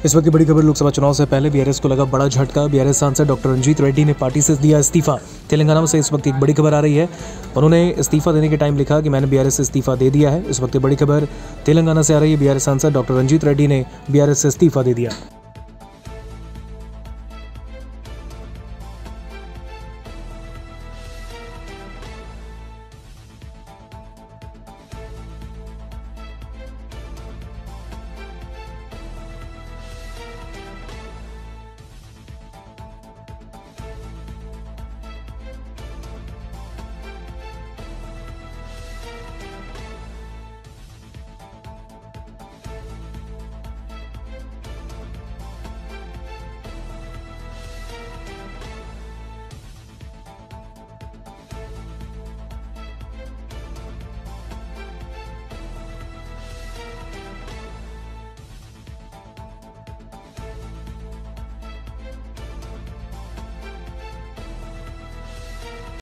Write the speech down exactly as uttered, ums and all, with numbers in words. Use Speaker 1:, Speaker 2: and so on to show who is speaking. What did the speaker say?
Speaker 1: इस वक्त की बड़ी खबर, लोकसभा चुनाव से पहले बीआरएस को लगा बड़ा झटका। बीआरएस सांसद डॉक्टर रंजीत रेड्डी ने पार्टी से दिया इस्तीफा। तेलंगाना से इस वक्त एक बड़ी खबर आ रही है। उन्होंने इस्तीफा देने के टाइम लिखा कि मैंने बीआरएस से इस्तीफा दे दिया है। इस वक्त बड़ी खबर तेलंगाना से आ रही है। बीआरएस सांसद डॉक्टर रंजीत रेड्डी ने बीआरएस से इस्तीफा दे दिया।